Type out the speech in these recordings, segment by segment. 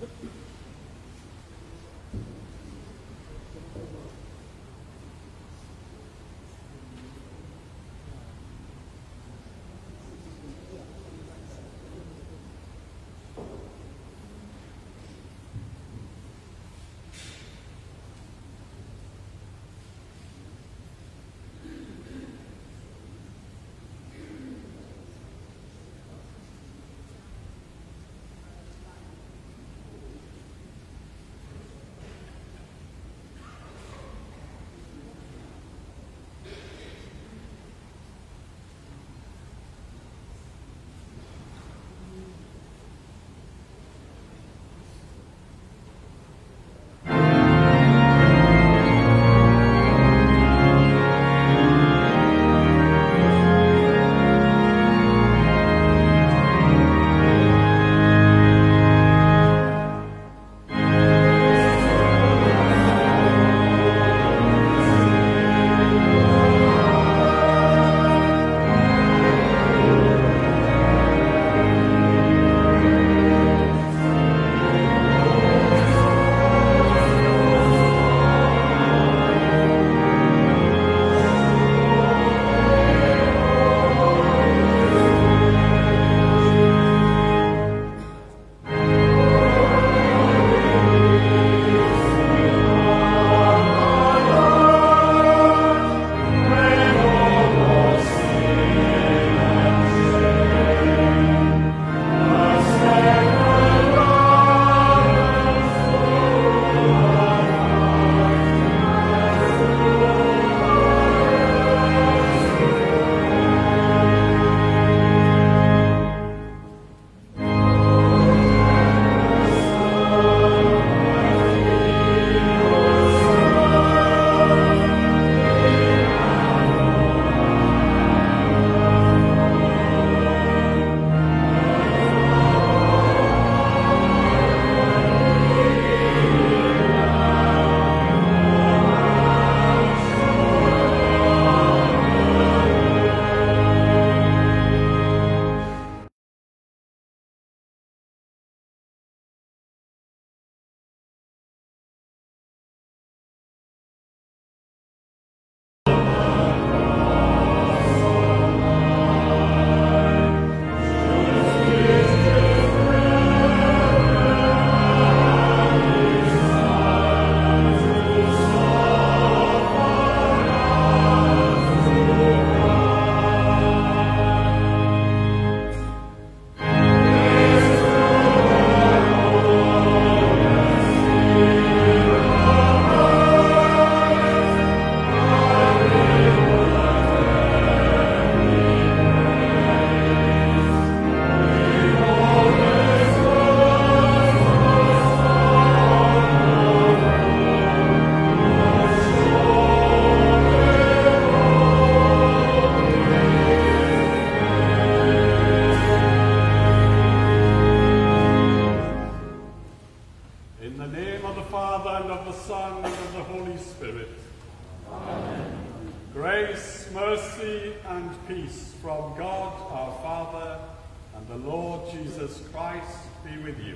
Peace from God our Father and the Lord Jesus Christ be with you.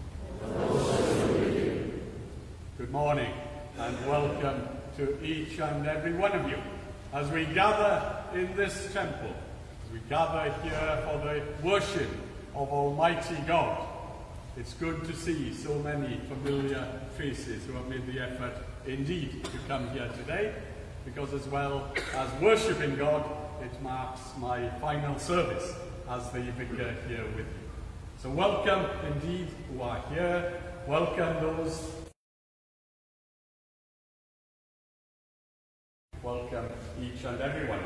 Good morning and welcome to each and every one of you as we gather in this temple, as we gather here for the worship of Almighty God. It's good to see so many familiar faces who have made the effort indeed to come here today, because as well as worshipping God, it marks my final service as the vicar here with you. So welcome indeed who are here, welcome those, welcome each and every one.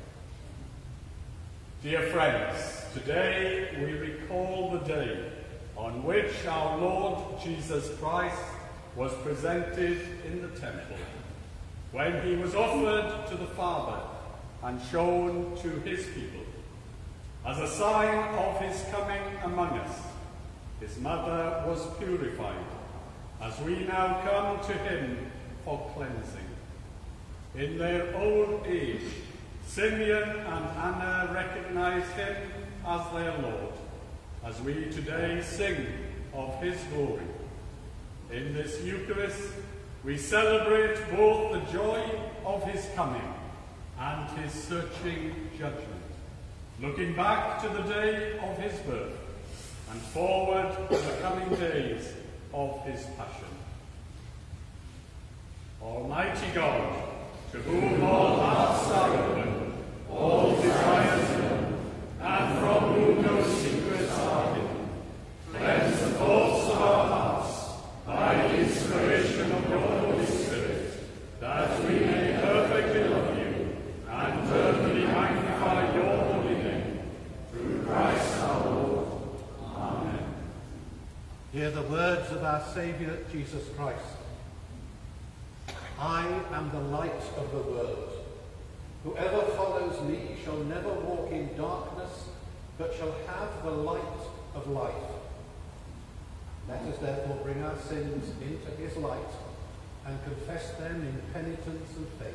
Dear friends, today we recall the day on which our Lord Jesus Christ was presented in the temple, when he was offered to the Father and shown to his people. As a sign of his coming among us, his mother was purified, as we now come to him for cleansing. In their old age, Simeon and Anna recognized him as their Lord, as we today sing of his glory. In this Eucharist, we celebrate both the joy of his coming and his searching judgment, looking back to the day of his birth and forward to the coming days of his passion. Almighty God, to whom all hearts are open, all desires known, and from whom no secrets are hidden, cleanse the thoughts of our hearts by the inspiration of your Holy Spirit, that we may perfectly love you and perfectly magnify your holy name, through Christ our Lord. Amen. Hear the words of our Saviour Jesus Christ. I am the light of the world. Whoever follows me shall never walk in darkness, but shall have the light of life. Let us therefore bring our sins into his light and confess them in penitence and faith.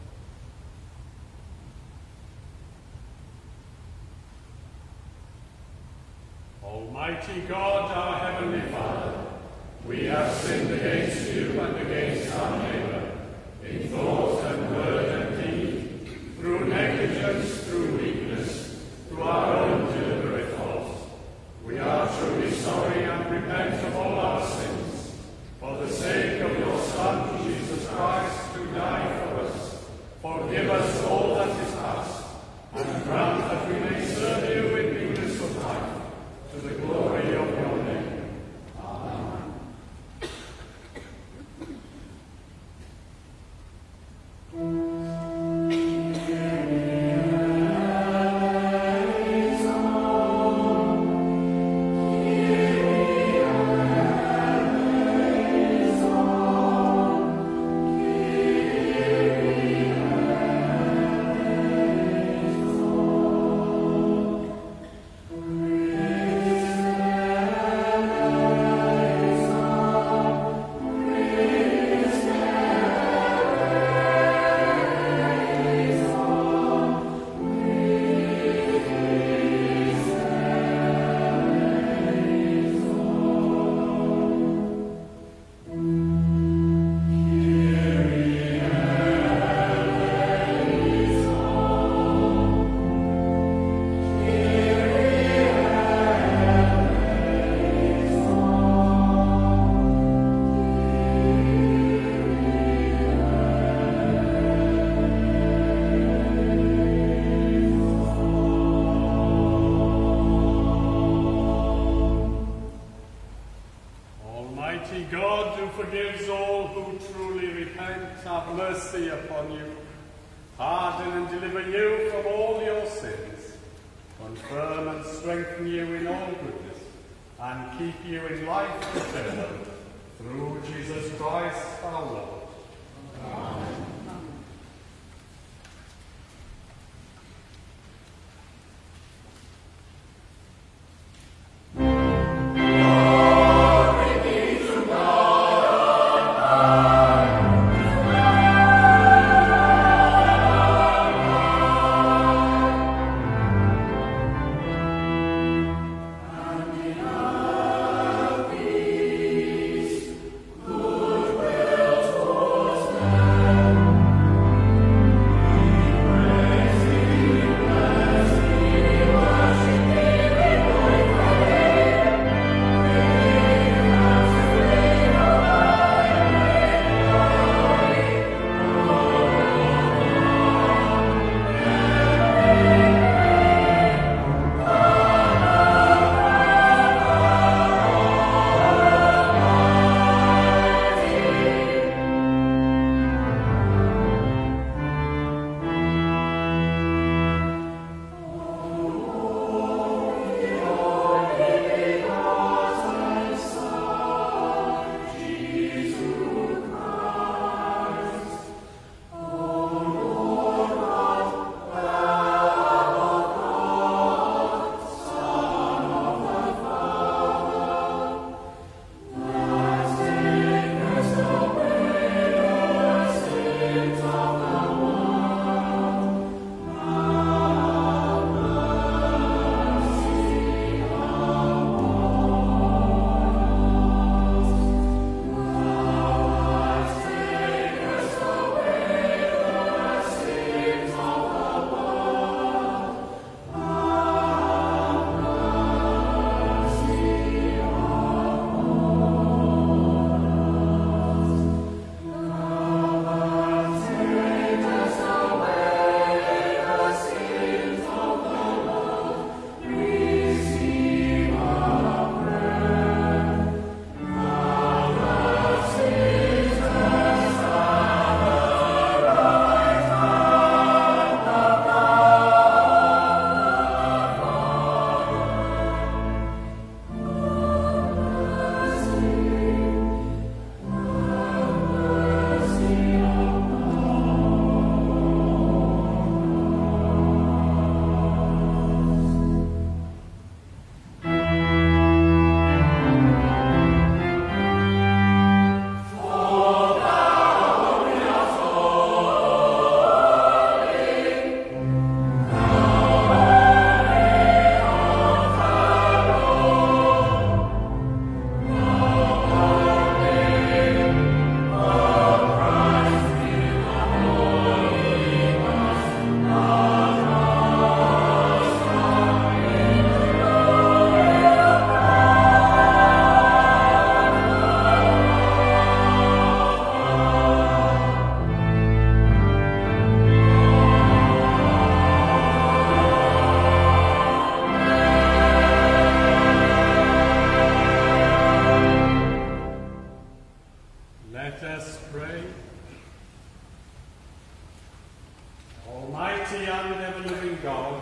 Almighty God, our heavenly Father, we have sinned against you and against our neighbour, in thought and word and deed, through negligence, through weakness, through our own deliberate fault. We are truly sorry and repent of all our sins, for the sake of your Son, Jesus Christ, who died for us. Forgive us all that is past, and grant that we may serve you in newness of life, to the glory of your name. Amen. God, who forgives all who truly repent, have mercy upon you, pardon and deliver you from all your sins, confirm and strengthen you in all goodness, and keep you in life eternal, through Jesus Christ our Lord. Amen. Amen.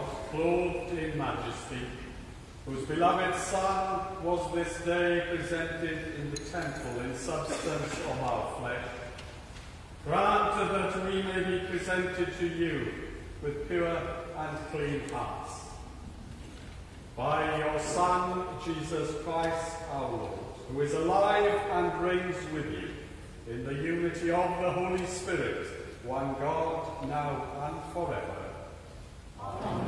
clothed in majesty, whose beloved Son was this day presented in the temple in substance of our flesh, grant that we may be presented to you with pure and clean hearts. By your Son, Jesus Christ our Lord, who is alive and reigns with you, in the unity of the Holy Spirit, one God, now and forever. Amen.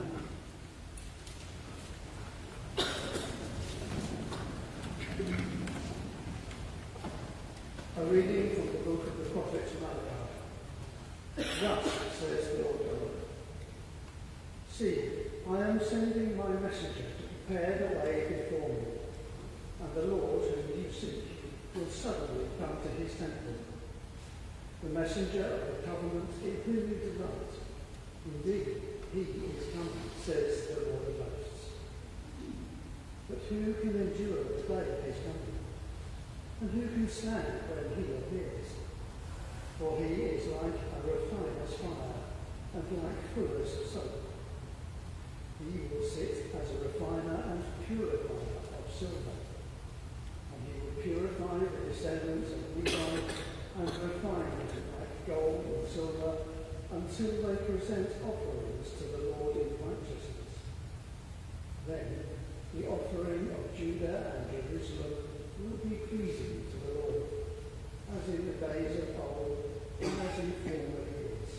A reading from the book of the prophet Martlew. Thus says the Lord God. See, I am sending my messenger to prepare the way before me, and the Lord whom you seek will suddenly come to his temple. The messenger of the covenant in whom you delight. Indeed, he is coming, says the Lord of hosts. But who can endure the day of his coming? And who can stand when he appears? For he is like a refiner's fire, and like fuller's soap. He will sit as a refiner and purifier of silver. And he will purify the descendants of Levi and refine them like gold and silver, until they present offerings to the Lord in righteousness. Then the offering of Judah and Jerusalem will be pleasing to the Lord, as in the days of old, and as in former years.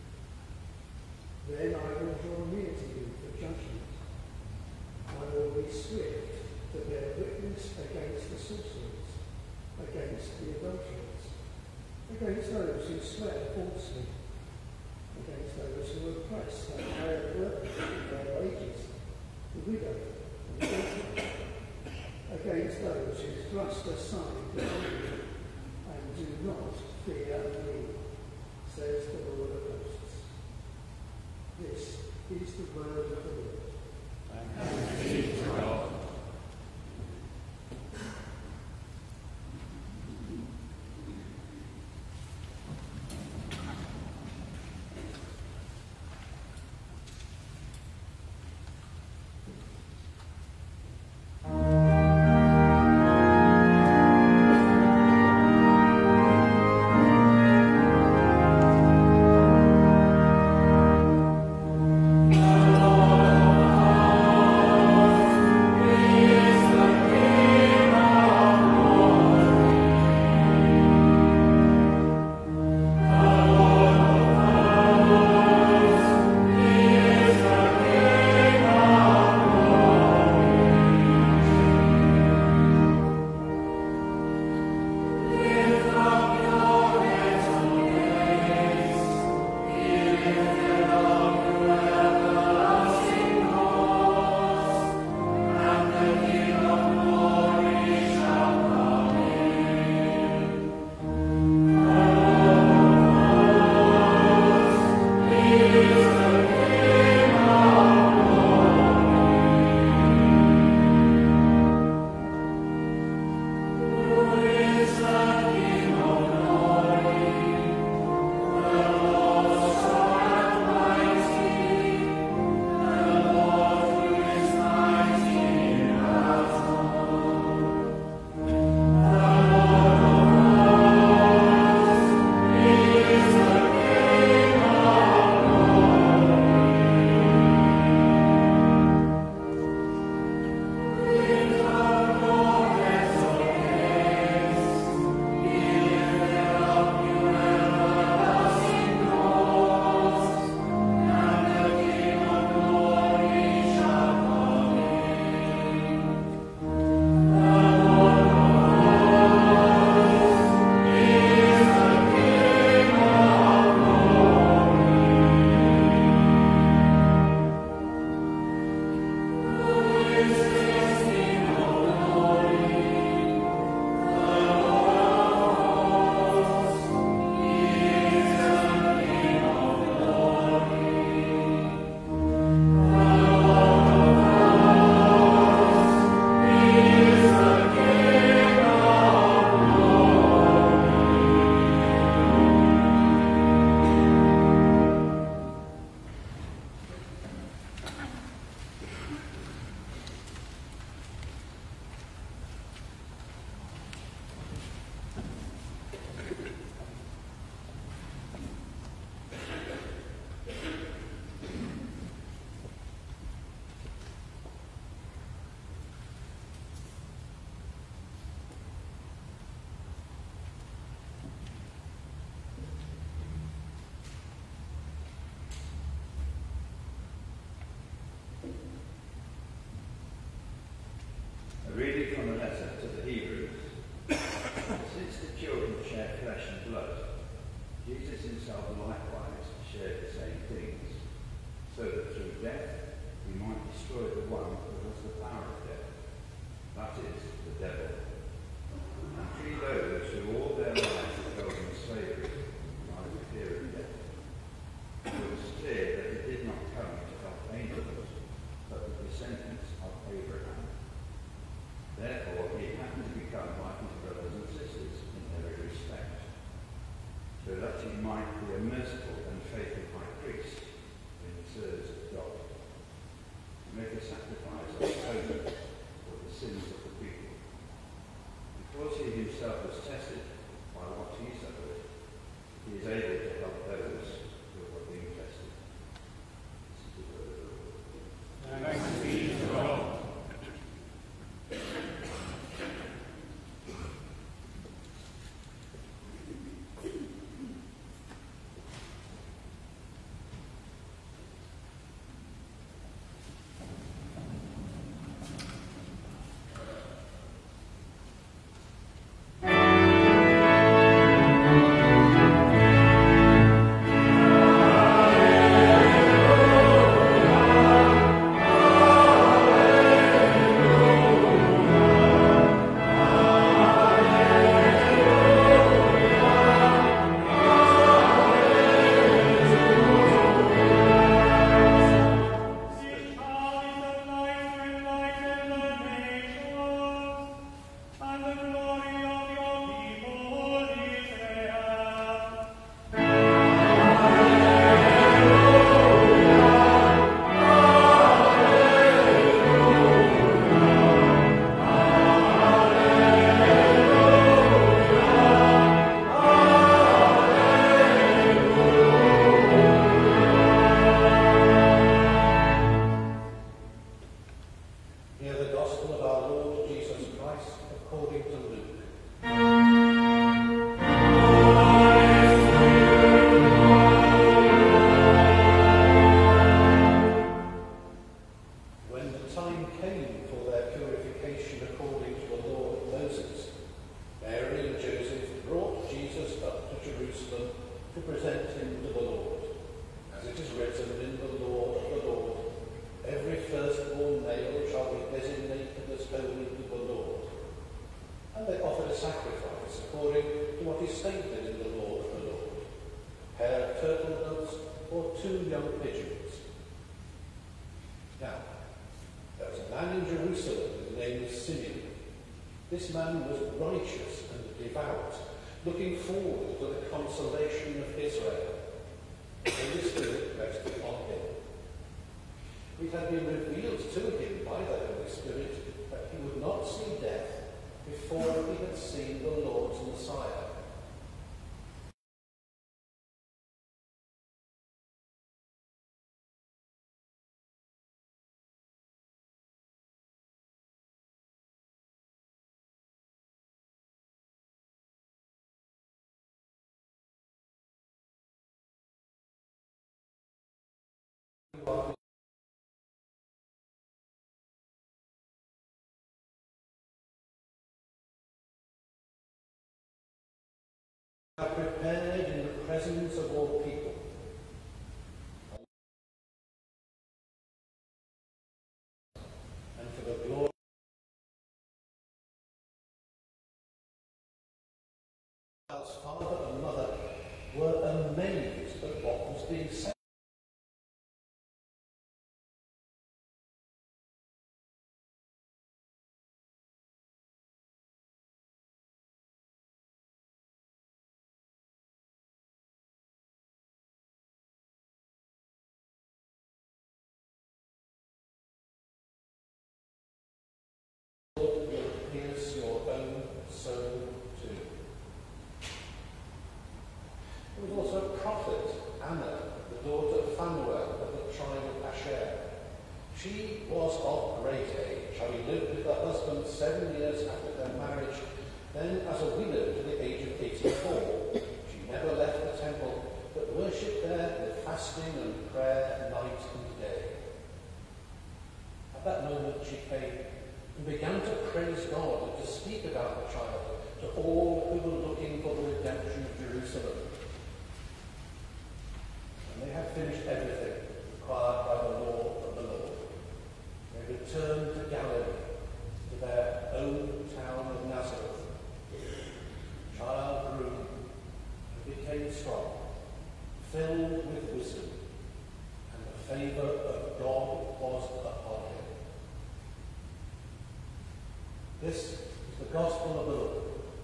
Then I will draw near to you for judgment. I will be swift to bear witness against the sorcerers, against the adulterers, against those who swear falsely, against those who oppress their hired workers with their wages, the widow and the orphan, against those who thrust aside the holy and do not fear me, says the Lord of hosts. This is the word of the Lord. Thanks be to God. Amen. himself likewise shared the same things, so that through death he might destroy the one who has the power of death, that is, the devil, and free those who all their lives were held in slavery by the fear of death. It was clear that he did not come to help angels, but the descendants of Abraham. Therefore he had to become like his brothers and sisters in every respect, so that he might be a merciful and faithful high priest in the service of God, to make a sacrifice of atonement for the sins of the people. Because he himself was tested by what he suffered, he is able to help those who are being tested. This is the word of the Lord. Thanks be to God. This man was righteous and devout, looking forward to the consolation of Israel. The Holy Spirit rested on him. It had been revealed to him by the Holy Spirit that he would not see death before he had seen the Lord's Messiah. Are prepared in the presence of all people. And for the glory of God's father and mother were amazed at what was being said. Lord will pierce your own soul too. There was also a prophet, Anna, the daughter of Phanuel of the tribe of Asher. She was of great age, having lived with her husband 7 years after their marriage, then as a widow to the age of 84. She never left the temple, but worshipped there with fasting and prayer night and day. At that moment she came and began to praise God and to speak about the child to all who were looking for the redemption of Jerusalem. finished everything required by the law of the Lord, they returned to Galilee, to their own town of Nazareth. The child grew and became strong, filled with wisdom, and the favour of God was upon him. This is the Gospel of the Lord.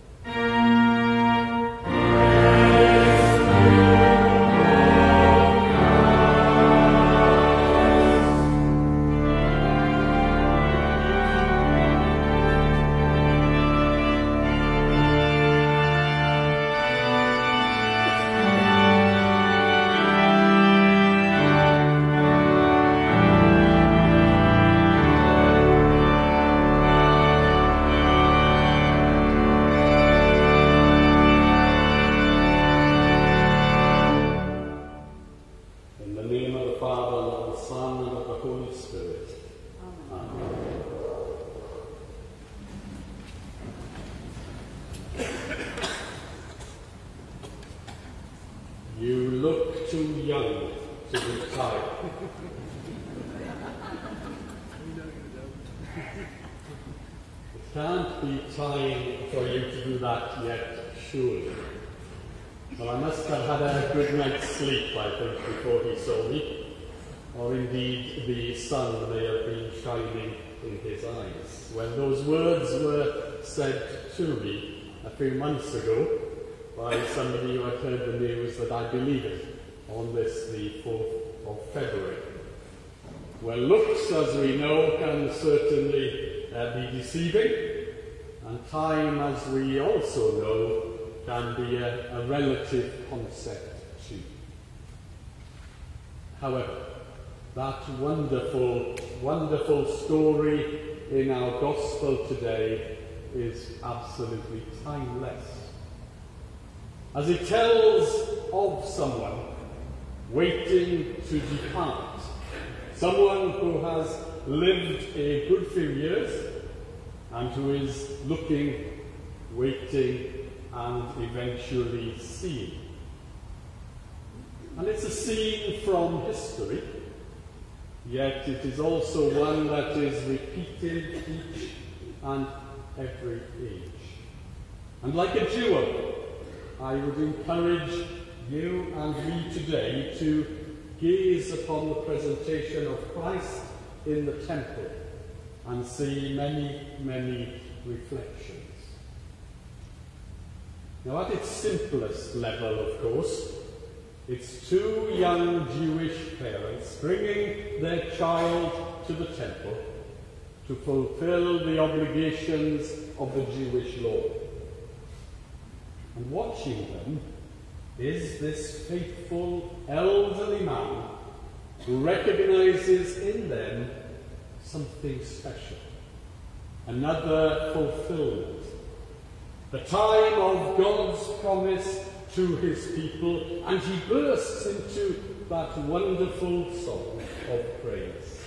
You look too young to be tied. It can't be time for you to do that yet, surely. Well, I must have had a good night's sleep, I think, before he saw me. Or indeed, the sun may have been shining in his eyes. When those words were said to me a few months ago, by somebody who had heard the news that I believe it, on this, the 4th of February. Well, looks, as we know, can certainly be deceiving, and time, as we also know, can be a relative concept too. However, that wonderful, wonderful story in our Gospel today is absolutely timeless, as it tells of someone waiting to depart, someone who has lived a good few years and who is looking, waiting, and eventually seeing. And it's a scene from history, yet it is also one that is repeated each and every age. And like a jewel, I would encourage you and me today to gaze upon the presentation of Christ in the temple and see many, many reflections. Now, at its simplest level, of course, it's two young Jewish parents bringing their child to the temple to fulfill the obligations of the Jewish law. And watching them is this faithful elderly man who recognizes in them something special, another fulfillment, the time of God's promise to his people, and he bursts into that wonderful song of praise.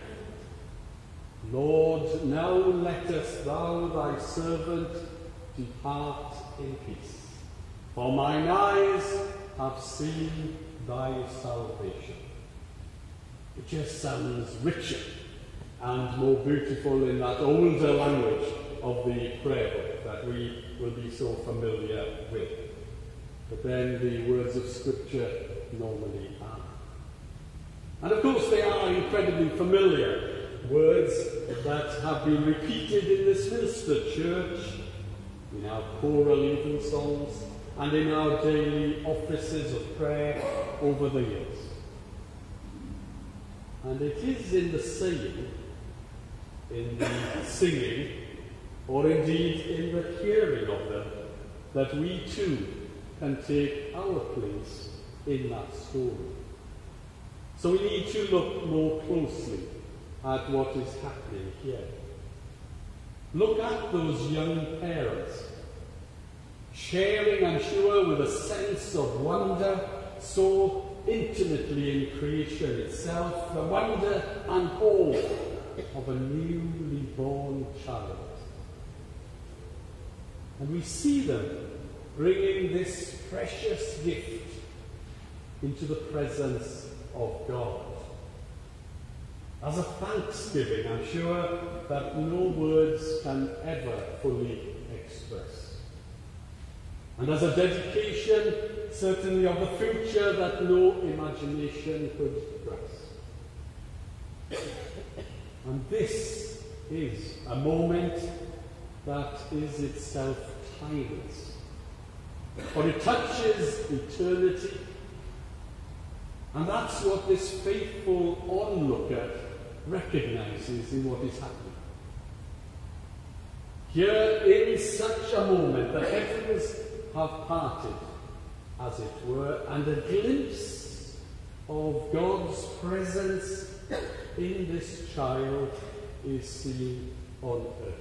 Lord, now lettest thou thy servant depart in peace. For mine eyes have seen thy salvation. It just sounds richer and more beautiful in that older language of the prayer book that we will be so familiar with. But then the words of Scripture normally are. And of course they are incredibly familiar words that have been repeated in this Minster church, in our choral evensongs, and in our daily offices of prayer over the years. And it is in the saying, in the singing, or indeed in the hearing of them, that we too can take our place in that story. So we need to look more closely at what is happening here. Look at those young parents, sharing, I'm sure, with a sense of wonder so intimately in creation itself, the wonder and awe of a newly born child. And we see them bringing this precious gift into the presence of God. As a thanksgiving, I'm sure that no words can ever fully express. And as a dedication, certainly of the future that no imagination could grasp. And this is a moment that is itself timeless. For it touches eternity. And that's what this faithful onlooker recognizes in what is happening. Here, in such a moment, the heavens have parted, as it were, and a glimpse of God's presence in this child is seen on earth.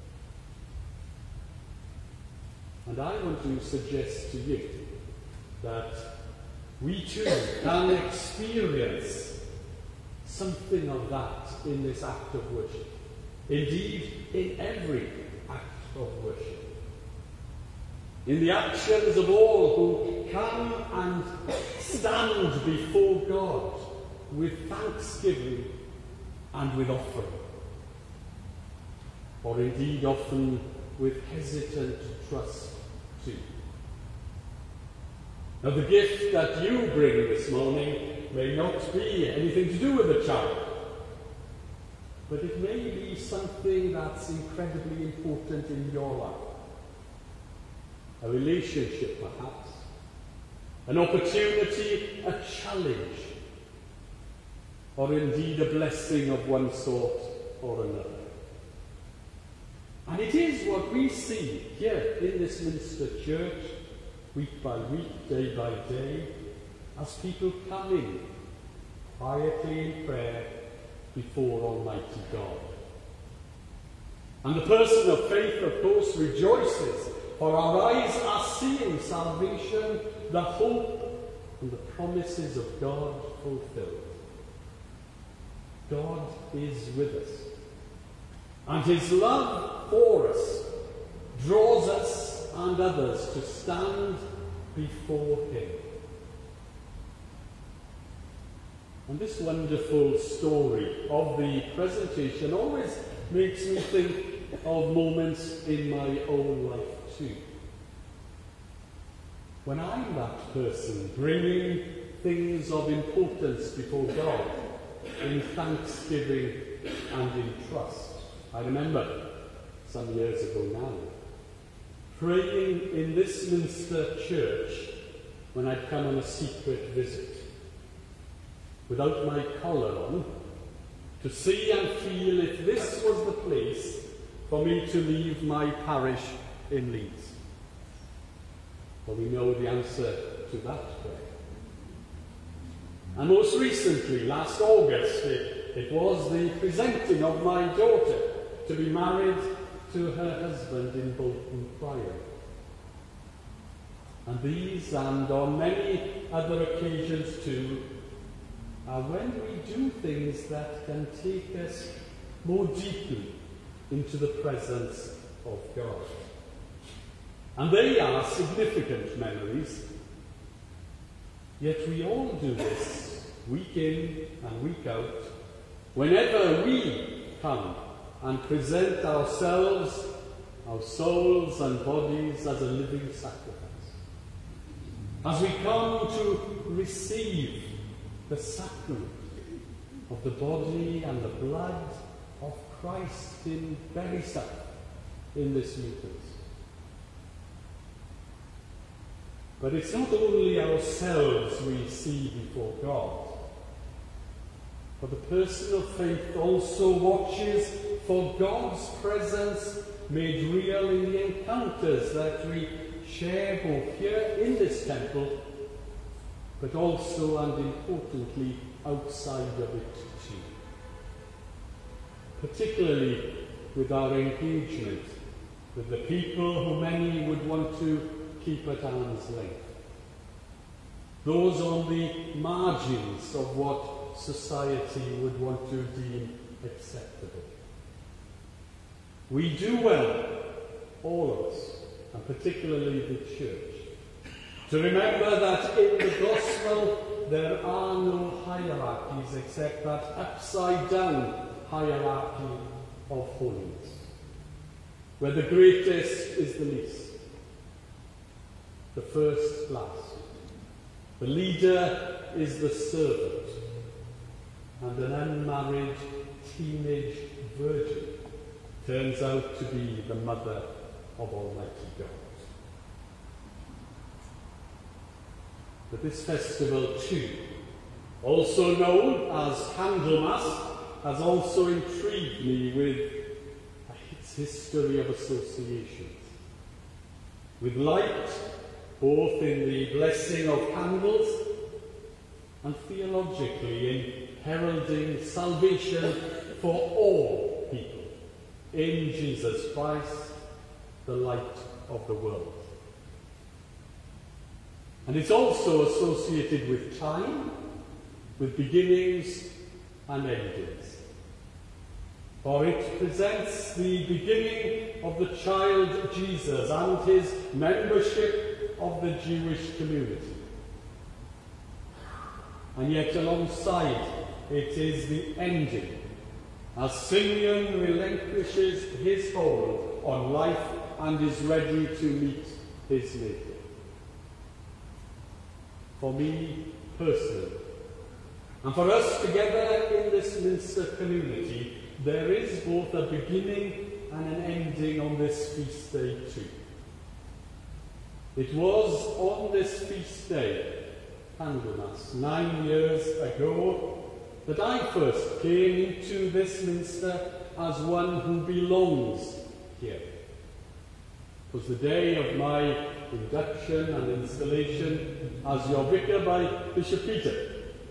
And I want to suggest to you that we too can experience something of that in this act of worship. Indeed, in every act of worship. In the actions of all who come and stand before God with thanksgiving and with offering. Or indeed often with hesitant trust too. Now the gift that you bring this morning may not be anything to do with a child, but it may be something that's incredibly important in your life. A relationship perhaps, an opportunity, a challenge, or indeed a blessing of one sort or another. And it is what we see here in this Minster Church, week by week, day by day, as people come in quietly in prayer before Almighty God. And the person of faith, of course, rejoices, for our eyes are seeing salvation, the hope and the promises of God fulfilled. God is with us. And his love for us draws us and others to stand before him. And this wonderful story of the presentation always makes me think of moments in my own life too. When I'm that person bringing things of importance before God in thanksgiving and in trust. I remember some years ago now, praying in this Minster Church when I'd come on a secret visit, without my collar on, to see and feel if this was the place for me to leave my parish in Leeds. Well, we know the answer to that prayer. And most recently, last August, it was the presenting of my daughter to be married to her husband in Bolton Priory. And these, and on many other occasions too, are when we do things that can take us more deeply into the presence of God. And they are significant memories, yet we all do this week in and week out, whenever we come and present ourselves, our souls and bodies as a living sacrifice. As we come to receive the sacrament of the body and the blood of Christ in very sight in this Eucharist. But it's not only ourselves we see before God, but the person of faith also watches for God's presence made real in the encounters that we share both here in this temple, but also and importantly outside of it too. Particularly with our engagement with the people who many would want to keep at arm's length. Those on the margins of what society would want to deem acceptable. We do well, all of us, and particularly the Church, To remember that in the Gospel there are no hierarchies except that upside-down hierarchy of holiness, where the greatest is the least, the first last, the leader is the servant, and an unmarried teenage virgin turns out to be the mother of Almighty God. But this festival too, also known as Candlemas, has also intrigued me with its history of associations. With light, both in the blessing of candles and theologically in heralding salvation for all people in Jesus Christ, the light of the world. And it's also associated with time, with beginnings and endings. For it presents the beginning of the child Jesus and his membership of the Jewish community. And yet alongside it is the ending, as Simeon relinquishes his hold on life and is ready to meet his Maker. For me personally, and for us together in this Minster community, there is both a beginning and an ending on this feast day too. It was on this feast day, Candlemas, 9 years ago, that I first came into this Minster as one who belongs here. It was the day of my induction and installation as your vicar by Bishop Peter.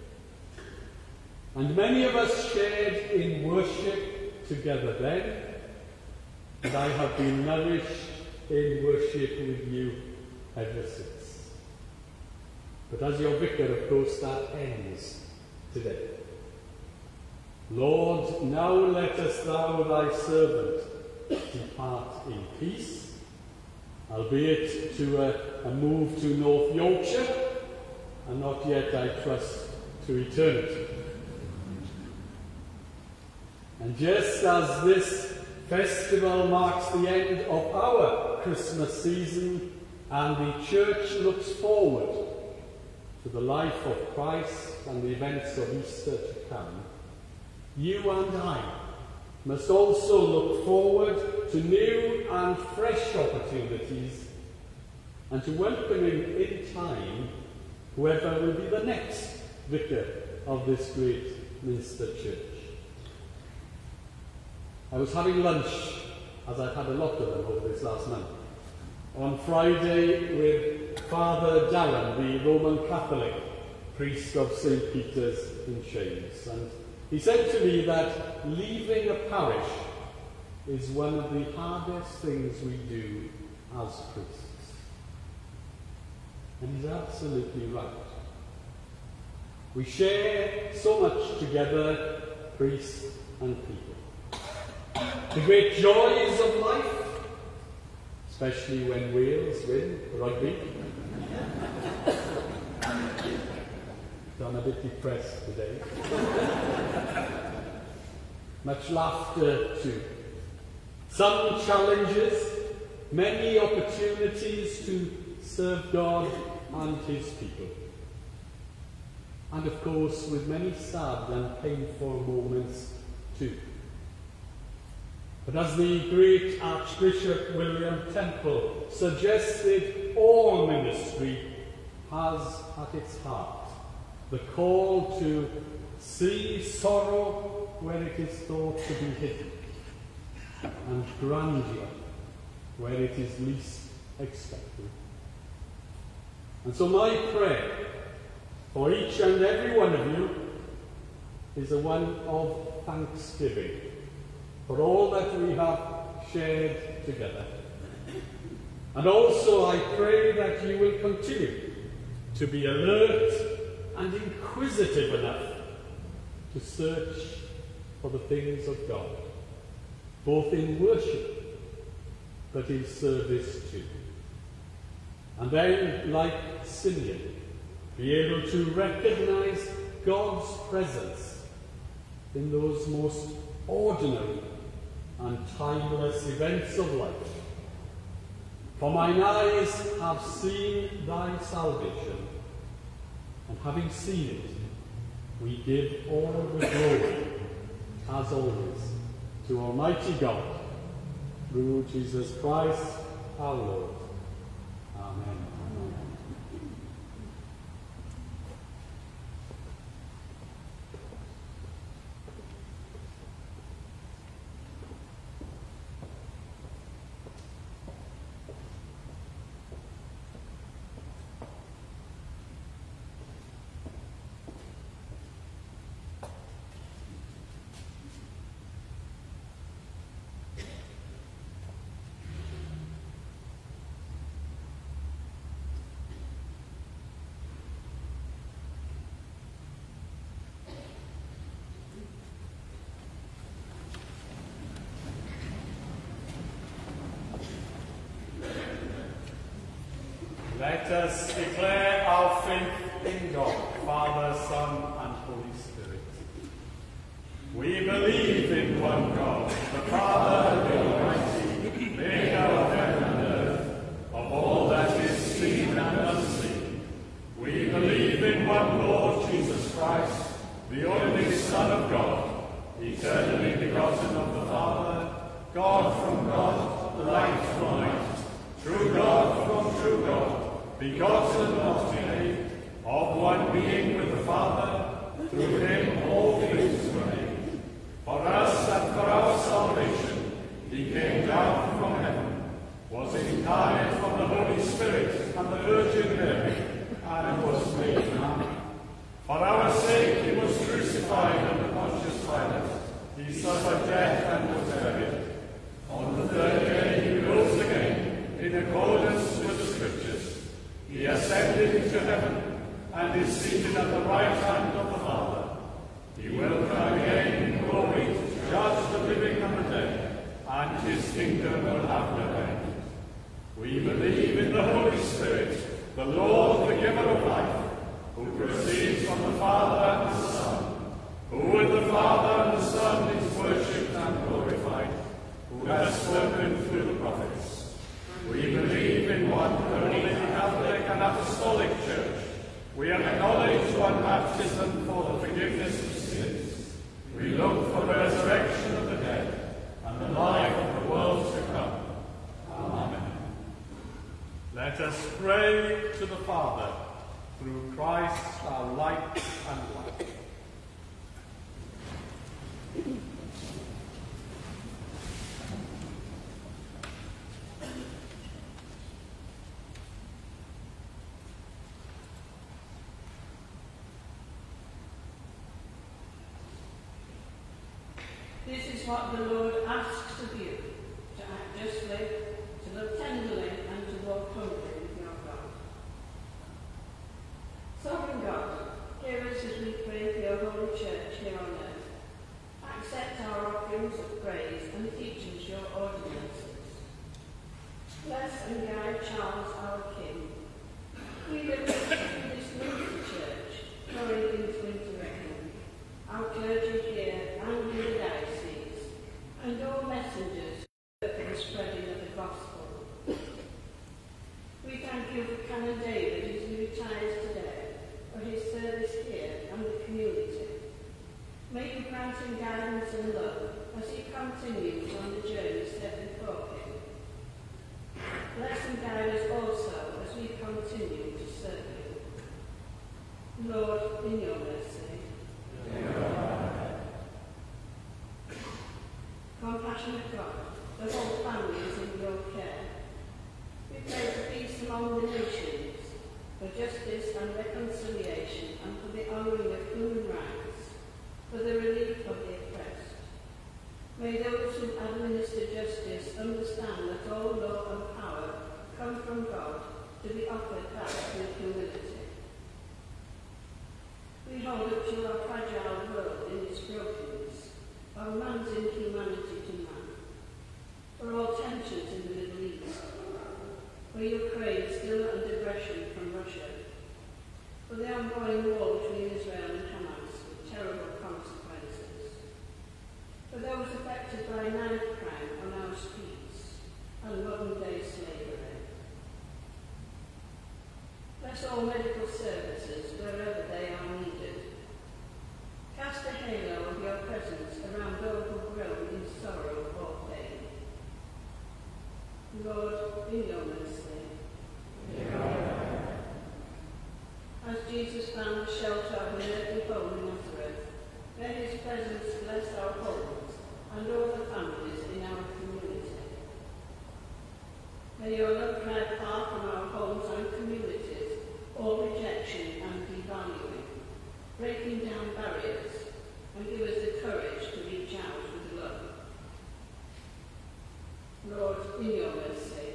And many of us shared in worship together then, and I have been nourished in worship with you ever since. But as your vicar, of course, that ends today. Lord, now lettest thou thy servant depart in peace, albeit to a move to North Yorkshire, and not yet, I trust, to eternity. And just as this festival marks the end of our Christmas season, and the Church looks forward to the life of Christ and the events of Easter to come, you and I must also look forward to new and fresh opportunities and to welcoming in time whoever will be the next vicar of this great Minster Church. I was having lunch, as I've had a lot of them over this last month, on Friday with Father Darren, the Roman Catholic priest of St. Peter's in Shames, and he said to me that leaving a parish is one of the hardest things we do as priests. And he's absolutely right. We share so much together, priests and people. The great joys of life, especially when Wales win rugby. I'm a bit depressed today. Much laughter too. Some challenges, many opportunities to serve God and his people. And of course, with many sad and painful moments too. But as the great Archbishop William Temple suggested, all ministry has at its heart the call to see sorrow where it is thought to be hidden, and grandeur where it is least expected. And so my prayer for each and every one of you is a one of thanksgiving for all that we have shared together. And also I pray that you will continue to be alert and inquisitive enough to search for the things of God, both in worship but in service too. And then, like Simeon, be able to recognize God's presence in those most ordinary and timeless events of life. For mine eyes have seen thy salvation, and having seen it, we give all the glory, as always, to Almighty God, through Jesus Christ our Lord. Amen. Let us declare our faith in God, Father, Son, and Holy Spirit. We believe in one God, the Father, the Almighty, maker of heaven and earth, of all that is seen and unseen. We believe in one Lord Jesus Christ, the only Son of God, eternally begotten of the Father, God from God, the light from light, true God from true God, begotten, not made, of one being with the Father, through him all things were made. For us and for our salvation, he came down from heaven, was incarnate from the Holy Spirit and the Virgin Mary, and was made man. For our sake he was crucified under Pontius Pilate. He suffered death and was buried. On the third day he rose again, in accordance with the Scriptures. He ascended into heaven and is seated at the right hand of the Father. He will come again in glory to judge the living and the dead, and his kingdom will have no end. We believe in the Holy Spirit, the Lord, the giver of life, who proceeds from the Father and the Son, who with the Father and the Son is worshipped and glorified, who has spoken through the prophets. We believe in one holy Catholic and Apostolic Church. We acknowledge one baptism for the forgiveness of sins. We look for the resurrection of the dead and the life of the world to come. Amen. Let us pray to the Father through Christ our light and life. This is what the Lord asks of you, to act justly, to love tenderly, and to walk humbly with your God. Sovereign God, hear us as we pray for your holy church here on earth. Accept our offerings of praise and teach us your ordinances. Bless and guide Charles, our King. We live in this Minster church, going into interregnum. Our clergy here and in the diocese, and all messengers for the spreading of the gospel. We thank you for Canon David as he retires today, for his service here and the community. May you grant him guidance and love as he continues on the journey set before him. Bless and guide us also as we continue to serve you. Lord, in your mercy. Amen. Compassionate God, the whole family is in your care. We pray for peace among the nations, for justice and reconciliation, and for the honouring of human rights, for the relief of the oppressed. May those who administer justice understand that all law and power come from God, to be offered back with humility. We hold up to our fragile world in its brokenness, our man's inhumanity to man, for all tensions in the Middle East, for Ukraine still under aggression from Russia, affected by knife crime on our streets and modern-day slavery. Bless all medical services wherever they are needed. Cast a halo of your presence around all who groan in sorrow or pain. Lord, in your mercy. As Jesus found the shelter of an earthly home in Nazareth, may his presence bless our homes and all the families in our community. May your love drive far from our homes and communities all rejection and devaluing, breaking down barriers, and give us the courage to reach out with love. Lord, in your mercy.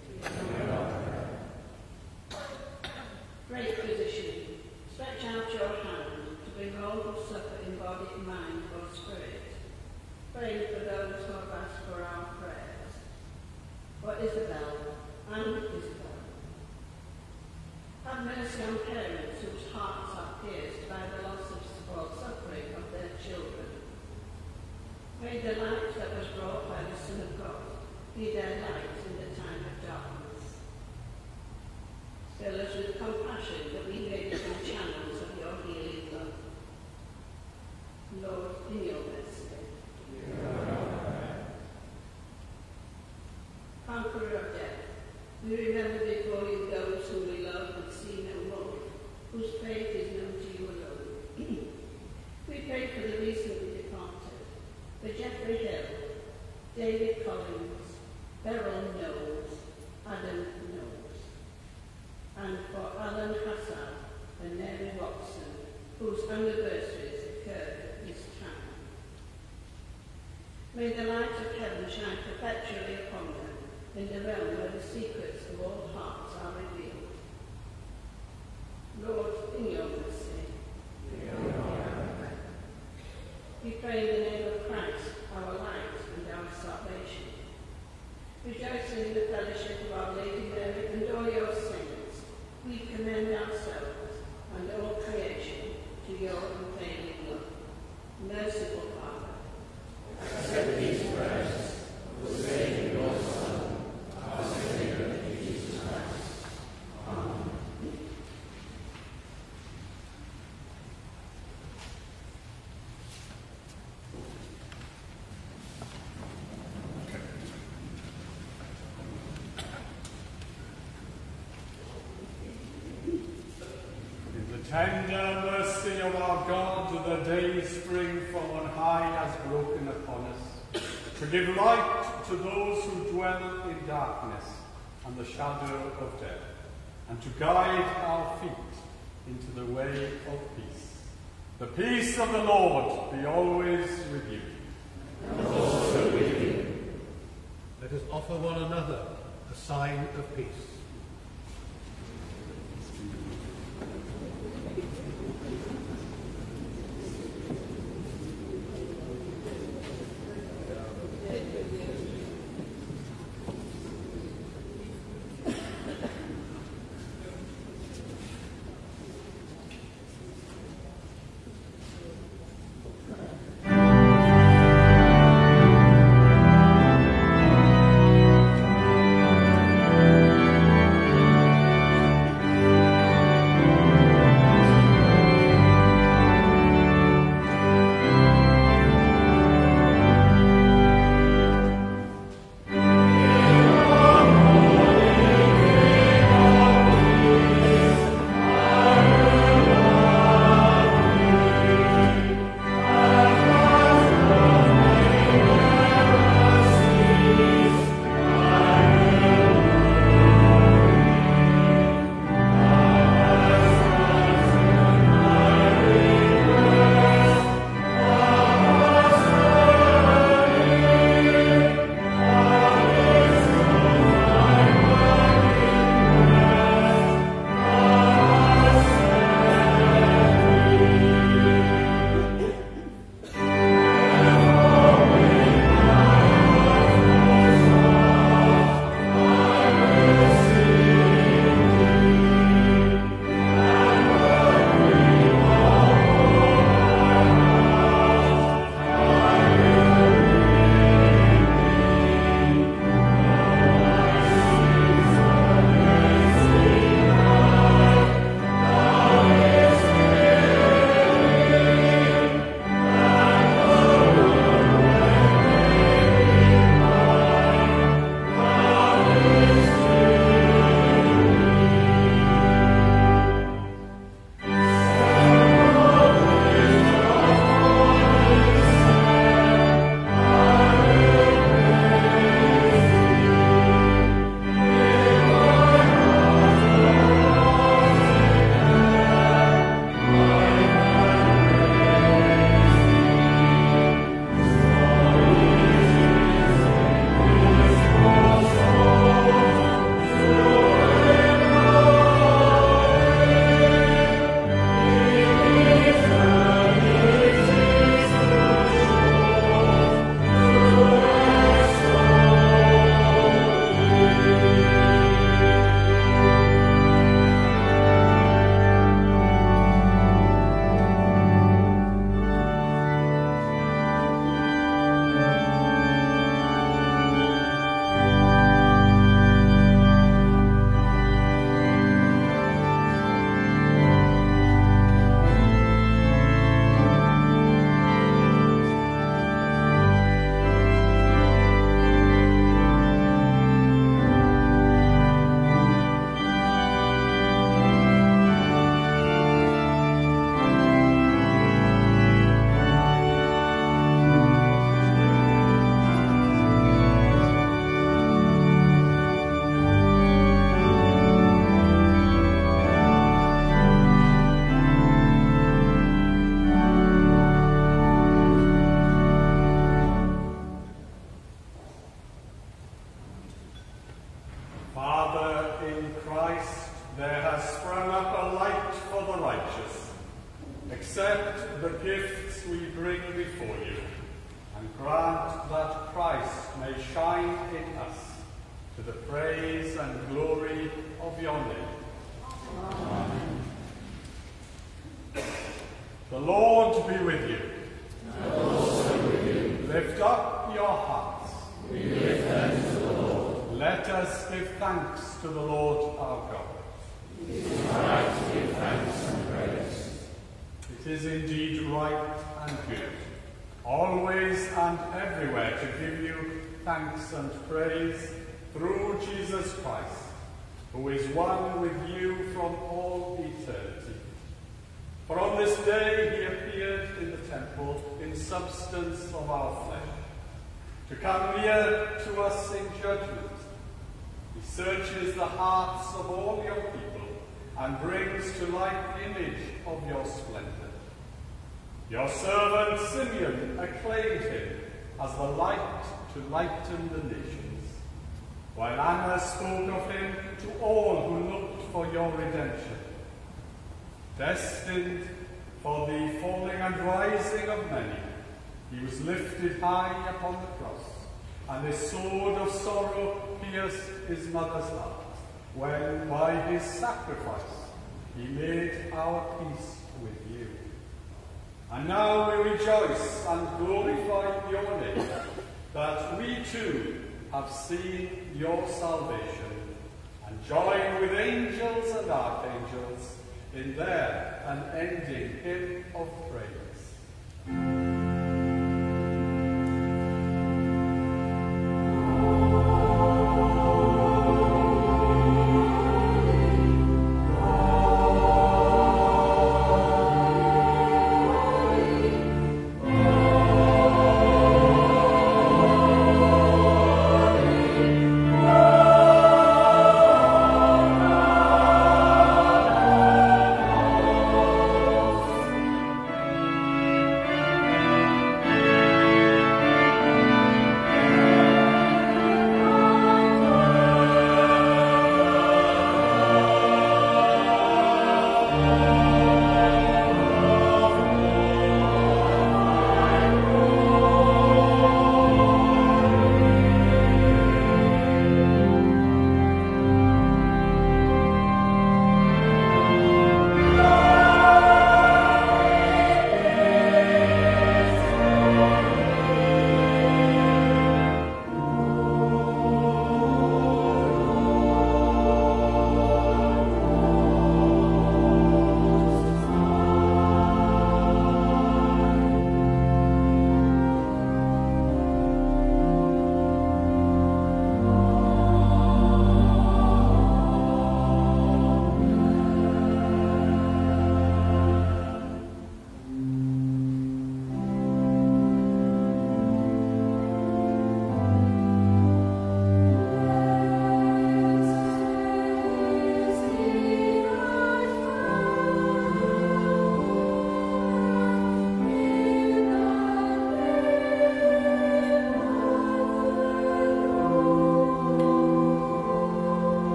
Great Physician, stretch out your hand to bring all who suffer in body, mind, or spirit, praying for those who have asked for our prayers. For Isabel and Isabel. Have mercy on parents whose hearts are pierced by the loss of or suffering of their children. May the light that was brought by the Son of God be their light in the time of darkness. Fill us with compassion that we may become channels of your healing love. Lord, in your mercy. Conqueror of death, we remember before you those whom we love and see no more, whose faith is known to you alone. We pray for the recently departed, for Geoffrey Hill, David Collins, Beryl Knowles, Adam Knowles, and for Alan Hassan and Mary Watson, whose anniversaries occurred this time. May the light of heaven shine perpetually upon them in the realm where the secrets of all hearts are revealed. Lord, in your mercy. We pray in the name of Christ, our light and our salvation. Rejoicing in the fellowship of Our Lady Mary and all your saints, we commend ourselves and all creation to your unfailing love. Merciful Father, accept these prayers for the sake of your Son, our Saviour, Jesus Christ. Amen. Tender mercy of our God, the day spring from on high has broken upon us, to give light to those who dwell in darkness and the shadow of death, and to guide our feet into the way of peace. The peace of the Lord be always with you. And also with you. Let us offer one another a sign of peace. grant that Christ may shine in us to the praise and glory of your name. Amen. The Lord be with you. And also with you. Lift up your hearts. We give thanks to the Lord. Let us give thanks to the Lord our God. It is right to give thanks and praise. It is indeed right and good, always and everywhere to give you thanks and praise through Jesus Christ, who is one with you from all eternity. For on this day he appeared in the temple in substance of our flesh, to come near to us in judgment. He searches the hearts of all your people and brings to light the image of your splendor. Your servant Simeon acclaimed him as the light to lighten the nations, while Anna spoke of him to all who looked for your redemption. Destined for the falling and rising of many, he was lifted high upon the cross, and his sword of sorrow pierced his mother's heart, when by his sacrifice he made our peace with you. And now we rejoice and glorify your name, that we too have seen your salvation, and join with angels and archangels in their unending hymn of praise.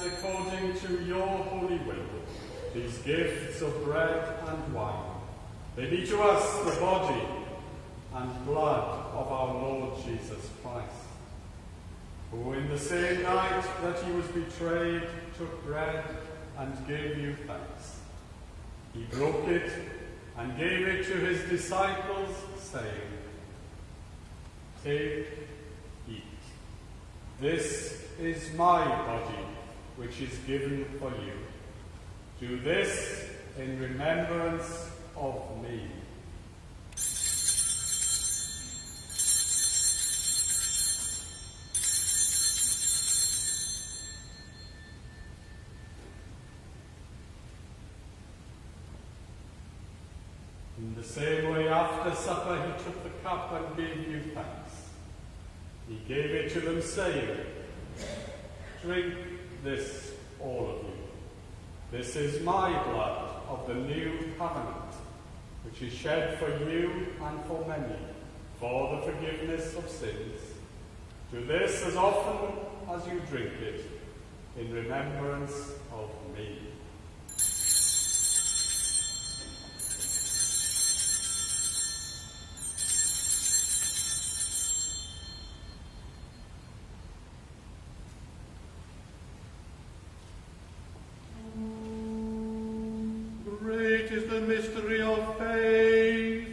to your holy will these gifts of bread and wine They be to us the body and blood of our Lord Jesus Christ, who in the same night that he was betrayed took bread and gave you thanks. He broke it and gave it to his disciples, saying, "Take, eat. This is my body, which is given for you. Do this in remembrance of me." In the same way, after supper, he took the cup and gave you thanks. He gave it to them, saying, "Drink this, all of you. This is my blood of the new covenant, which is shed for you and for many, for the forgiveness of sins. Do this as often as you drink it, in remembrance of me." Great is the mystery of faith.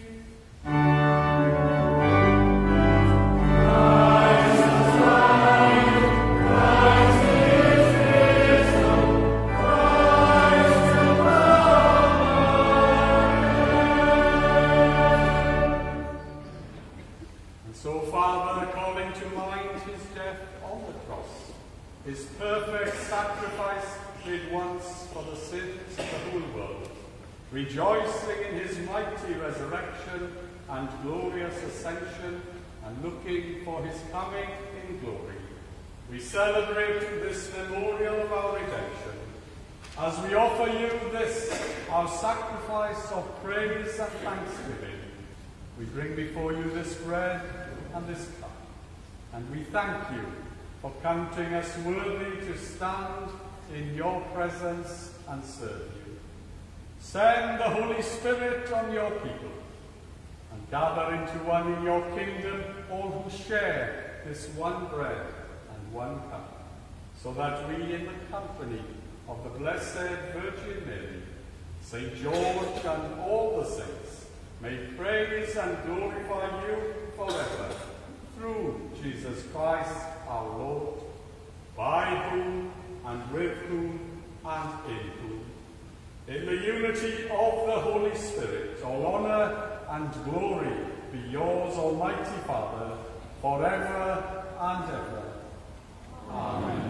And so, Father, calling to mind his death on the cross, his perfect sacrifice did once for the sins of the whole world, rejoicing in his mighty resurrection and glorious ascension, and looking for his coming in glory, we celebrate this memorial of our redemption. As we offer you this, our sacrifice of praise and thanksgiving, we bring before you this bread and this cup, and we thank you for counting us worthy to stand in your presence and serve you. Send the Holy Spirit on your people, and gather into one in your kingdom all who share this one bread and one cup, so that we, in the company of the Blessed Virgin Mary, St. George, and all the saints, may praise and glorify you forever, through Jesus Christ our Lord, by whom and with whom and in whom, in the unity of the Holy Spirit, all honour and glory be yours, Almighty Father, forever and ever. Amen.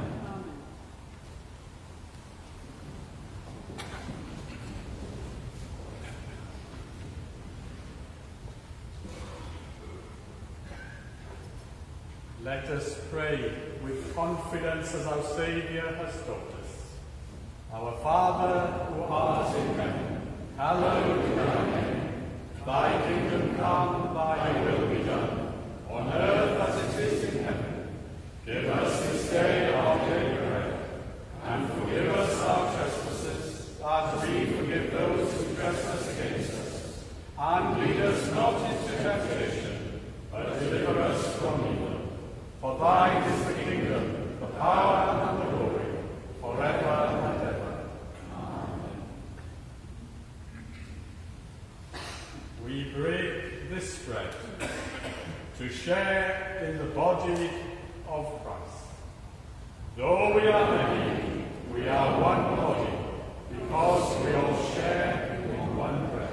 Let us pray with confidence as our Saviour has taught us. Our Father, who art in heaven, hallowed be thy name. Thy kingdom come, thy will be done, on earth as it is in heaven. Give us this day our daily bread, and forgive us our trespasses, as we forgive those who trespass against us. And lead us not into temptation, but deliver us from evil. For thine is the kingdom, the power, and the glory, forever and ever. Amen. We break this bread to share in the body of Christ. Though we are many, we are one body, because we all share in one bread.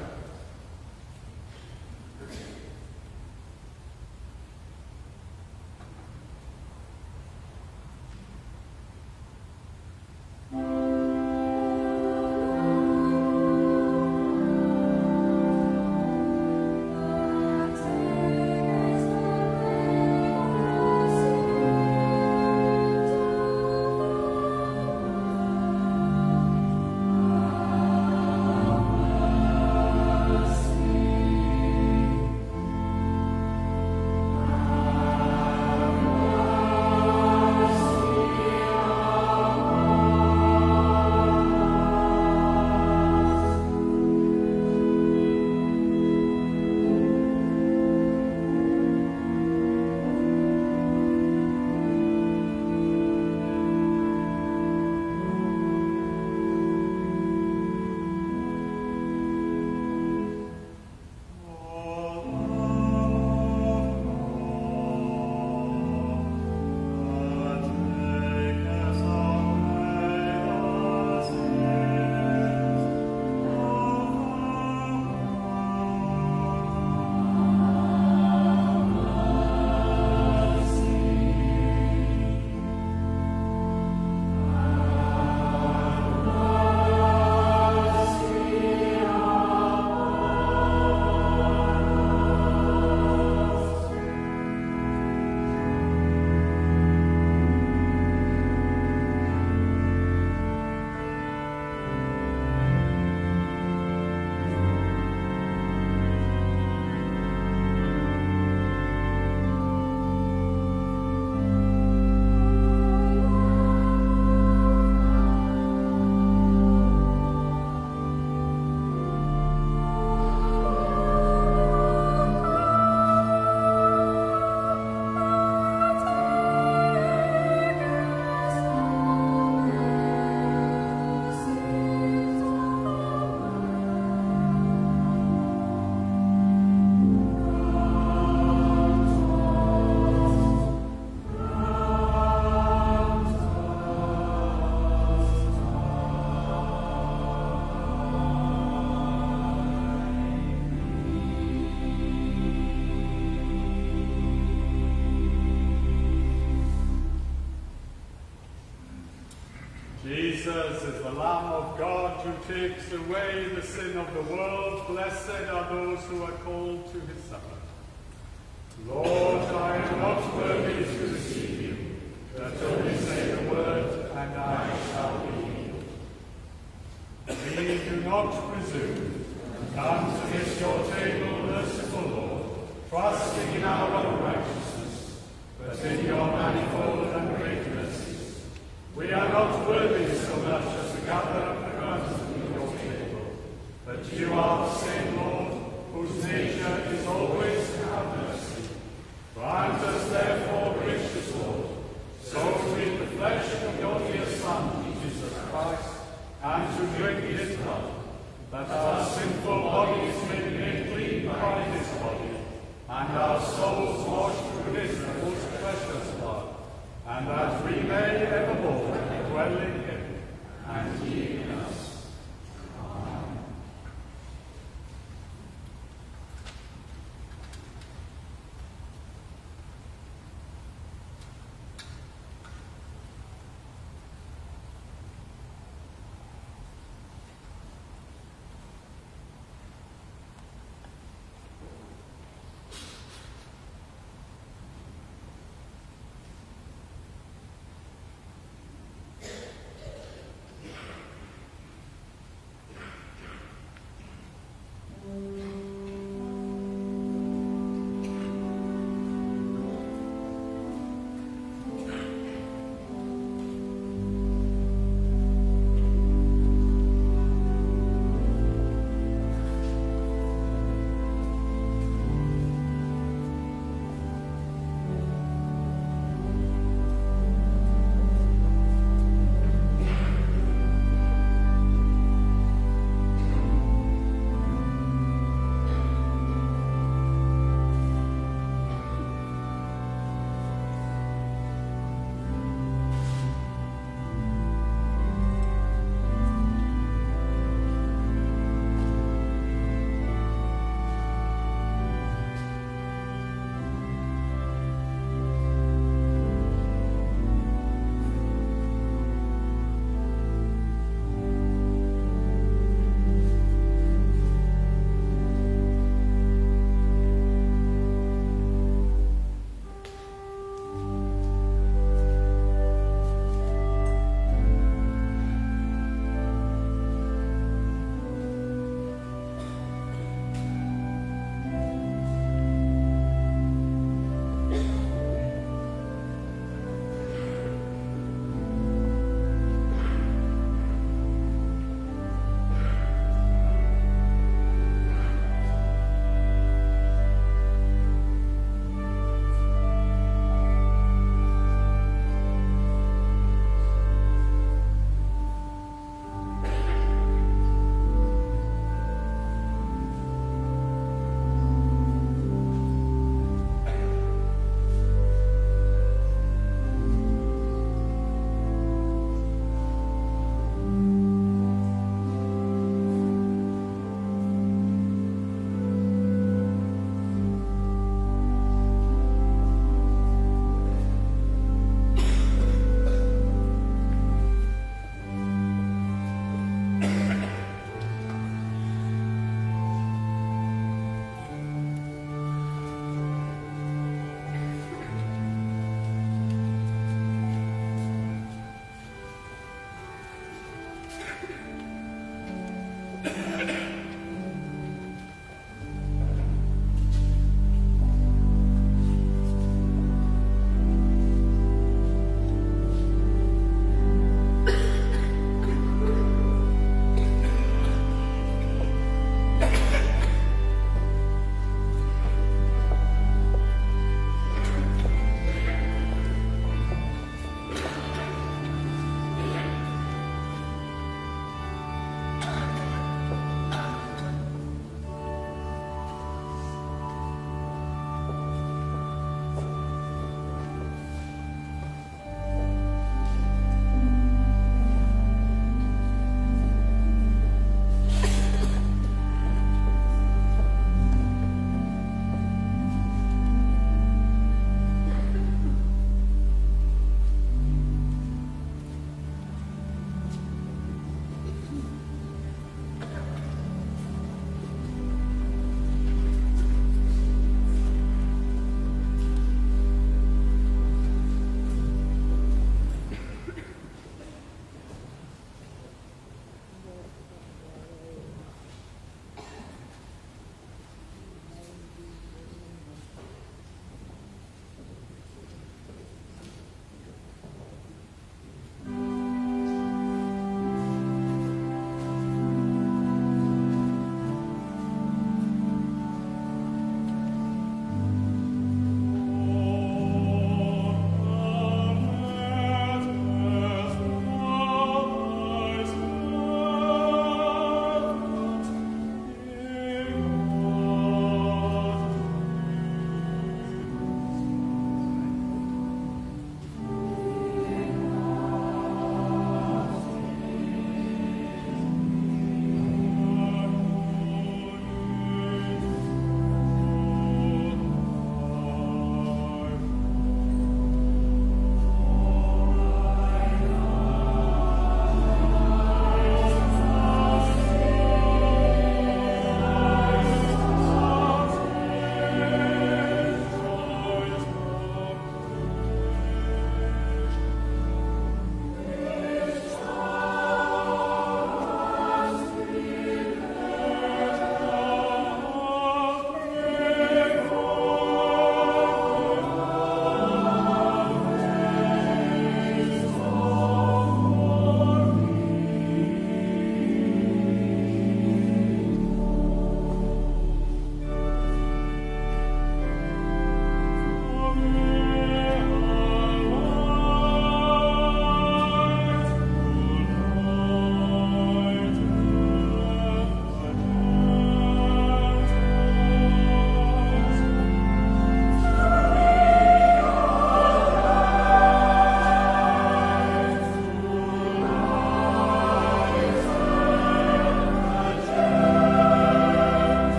Jesus is the Lamb of God who takes away the sin of the world. Blessed are those who are called to his supper. Lord, I am not worthy to receive you, but only say the word, and I shall be healed. We do not presume to come to this your table, merciful Lord, trusting in our own righteousness, but in your manifold and great mercies. We are not worthy so much as to gather up the crumbs of your table, but you are the same Lord, whose nature is always to have mercy. Grant us therefore, gracious Lord, so to eat the flesh of your dear Son, Jesus Christ, and to drink his blood, that our sinful bodies may be made clean by his body, and our souls washed through his most precious blood, and that we may evermore dwell in him, and he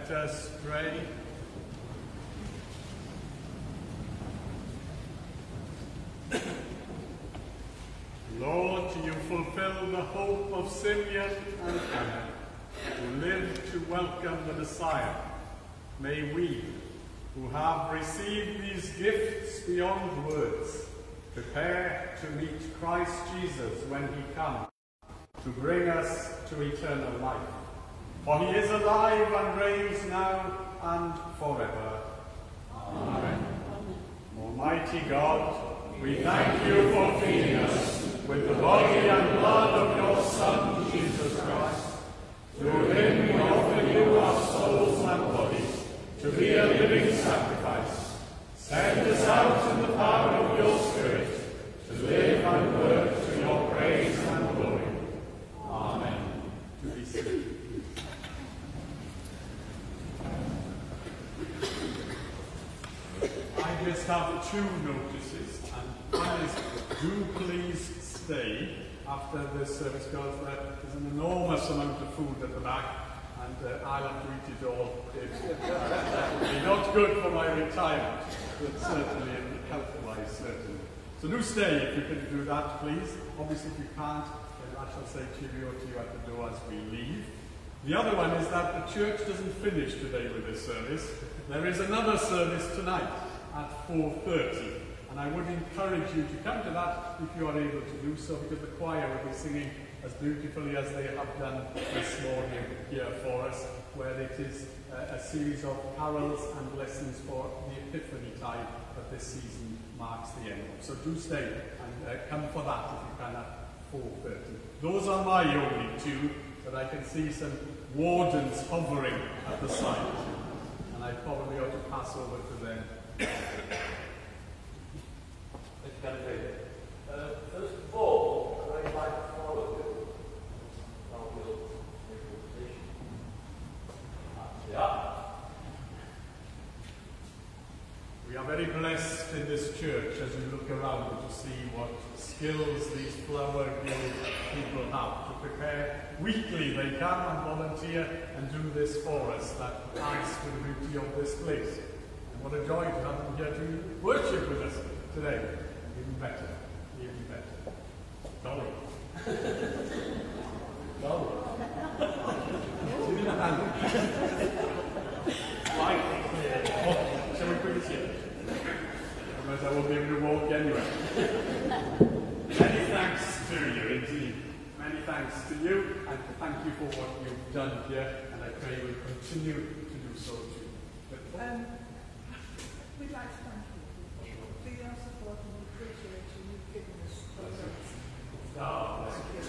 Let us pray. Lord, you fulfill the hope of Simeon and Anna, who lived to welcome the Messiah. May we, who have received these gifts beyond words, prepare to meet Christ Jesus when he comes, to bring us to eternal life. For he is alive and reigns now and forever. Amen. Almighty God, we thank you for feeding us with the body and blood of your Son, Jesus Christ. Through him we offer you our souls and bodies to be a living sacrifice. Send us out in the power of your Spirit to live and work to your praise and glory. Amen. To be seated. I just have two notices, and one is do please stay after this service goes. There's an enormous amount of food at the back, and I'll have to eat it all. It's not good for my retirement, but certainly, and health-wise, certainly. So do stay if you can do that, please. Obviously, if you can't, then I shall say cheerio to you at the door as we leave. The other one is that the church doesn't finish today with this service. There is another service tonight at 4:30. And I would encourage you to come to that if you are able to do so, because the choir will be singing as beautifully as they have done this morning here for us, where it is a series of carols and lessons for the Epiphany time that this season marks the end of. So do stay and come for that if you can at 4:30. Those are my only two, but I can see some wardens hovering at the side, and I probably ought to pass over to them. First of all, I'd like to follow you. We are very blessed in this church as we look around to see what skills these flower guild people have to prepare. Weekly they come and volunteer and do this for us. That adds to the beauty of this place. And what a joy to have them here to worship with us today. Even better. Even better. Dolly. Dolly. Give me the hand. Right. Oh, shall we put it here? Otherwise I won't be able to walk anywhere. Many thanks to you, indeed. Many thanks to you, and thank you for what you've done here, and I pray you will continue to do so too. We'd like to thank you for your support, and we appreciate you giving us programs. Oh,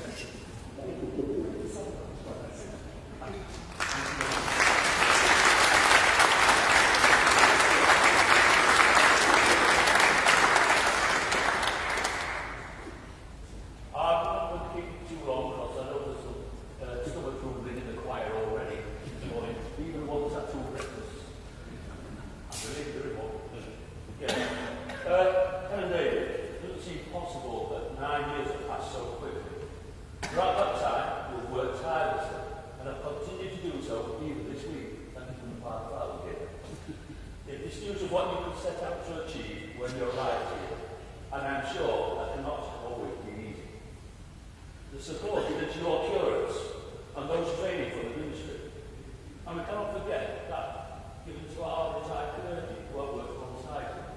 Canon David, it doesn't seem possible that 9 years have passed so quickly. Throughout that time, you've worked tirelessly and have continued to do so even this week. Thank you from the Father here. It is news of what you could set out to achieve when you arrived here, and I'm sure that cannot always be easy. The support given to your curates and those training for the ministry, and we cannot forget that given to our retired clergy who have worked alongside you.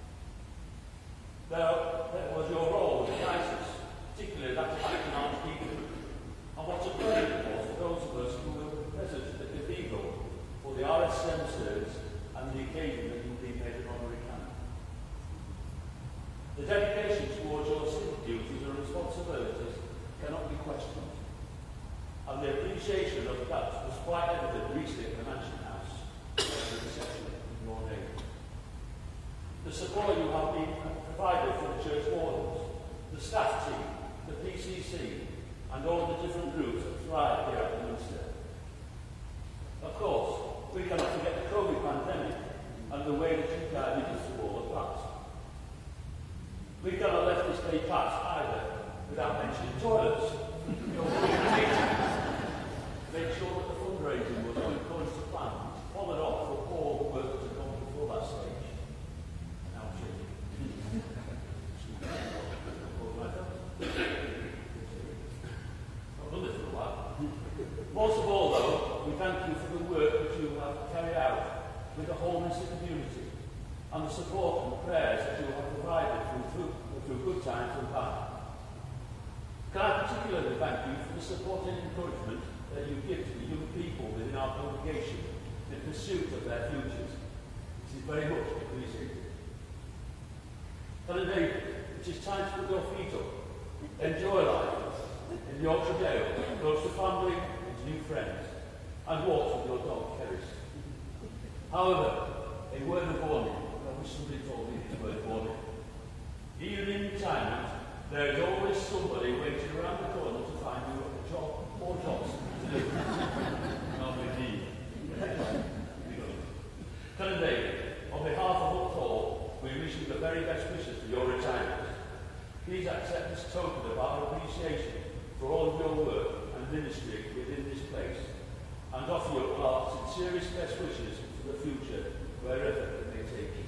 Now, that was your role in the crisis, particularly that of acting on Deacon, and what a burden it was for those of us who were present at the cathedral for the RSM service and the occasion that you will be made an honorary canon. The dedication towards your civic duties and responsibilities cannot be questioned, and the appreciation of that was quite evident recently in the Mansion House at the reception in your name. The support you have been provided for the church wardens, the staff team, the PCC, and all the different groups that thrive here at the Minster. Of course, we cannot forget the COVID pandemic and the way that you guided us through all of that. We cannot let this day pass either without mentioning toilets. Make sure that the fundraising was according to plan, Most of all, though, we thank you for the work that you have carried out with the whole Minster community and the support and prayers that you have provided through good times and bad. Can I particularly thank you for the support and encouragement that you give to the young people within our congregation in pursuit of their futures. It is very much appreciated. Canon David, it is time to put your feet up, enjoy life in Yorkshire Dale, close to family and new friends, and walk with your dog, Keris. However, a word of warning, I wish somebody told me this word of warning. Even in retirement, there is always somebody waiting around the corner to find you a job or jobs to do. Normally me. Canon David, on behalf of us all, we wish you the very best wishes for your retirement. Please accept this token of our appreciation for all of your work and ministry within this place, and offer you our sincerest best wishes for the future, wherever it may take you.